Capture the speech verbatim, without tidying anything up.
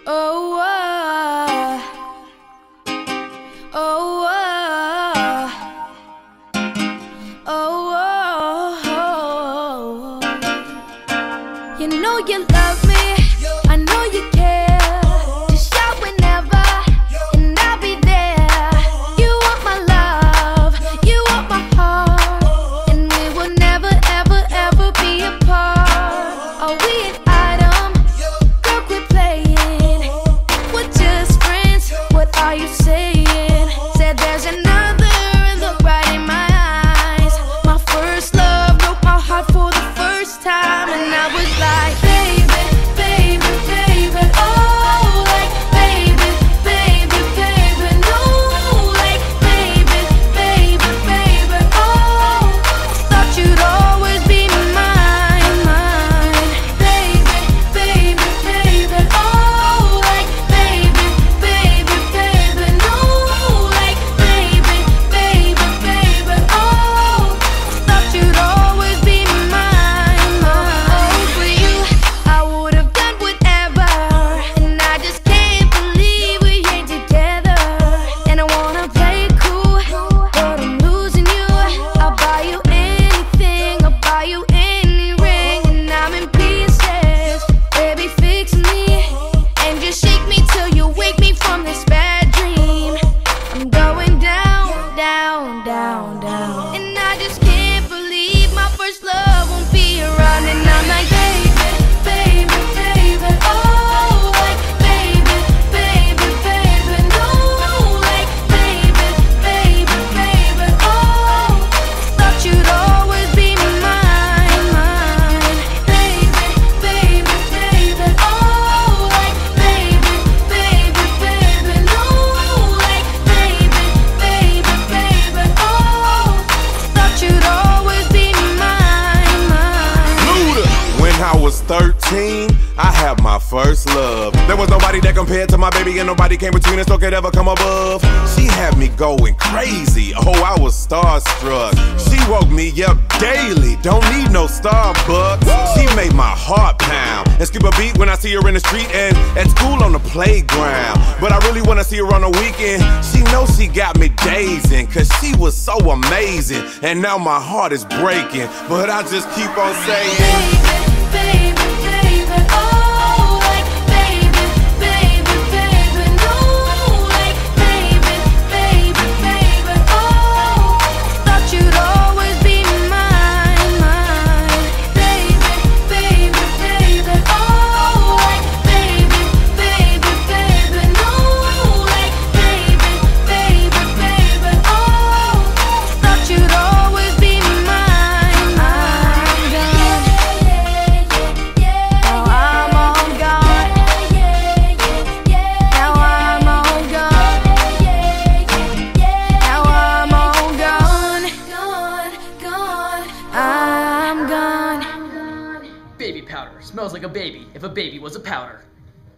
Oh, oh, oh, oh, oh, oh. You know you love me, I know you care. Just shout whenever, and I'll be there. You want my love, you want my heart, and we will never, ever, ever be apart. Are we an item? Girl, quit playing. We're just friends, what are you saying? Said there's another, look right in my eyes. My first love broke my heart for the first time, and I was like, baby, baby, baby, oh, like, baby, baby, baby, no, like, baby, baby, baby, oh, thought you'd always be mine, mine, baby, baby, baby, oh, like, baby, baby, baby, no, like, baby, baby, baby, oh, thought you'd always be mine, mine. For you, I would have done whatever, and I just can't believe we ain't together. And I wanna play it cool, but I'm losing you. I'll buy you anything, I'll buy you any ring, and I'm in pieces. Baby, fix me, and just shake me till you wake me from this bad dream. I'm going down, down, down, down, and I just can't believe my first love won't be around. And I'm like, baby, baby, baby, oh, like, baby, baby, baby, no, like, baby, baby, baby, oh, thought you'd always be mine, mine, baby, baby, baby, oh, like, baby, baby, baby, no, like, baby, baby, baby, oh, thought you'd always be mine, mine. Luda. When I was thirteen, I had my first love. There was nobody that compared to my baby, and nobody came between us or could ever come above. She had me going crazy, oh, I was starstruck. She woke me up daily, don't need no Starbucks. She made my heart pound and skip a beat when I see her in the street and at school on the playground. But I really wanna see her on the weekend. She knows she got me dazing, cause she was so amazing. And now my heart is breaking, but I just keep on saying, Baby, baby, baby, oh, like, baby, baby, baby, no, like, baby, baby, baby, oh, thought you'd always be mine, mine, baby, baby, baby, oh, like, baby, baby, baby, no, like, baby, baby, baby, oh, thought you'd always be mine, mine. Now I'm all gone. Now I'm all gone. Now I'm all gone. Gone, gone. I'm gone. Baby powder smells like a baby if a baby was a powder.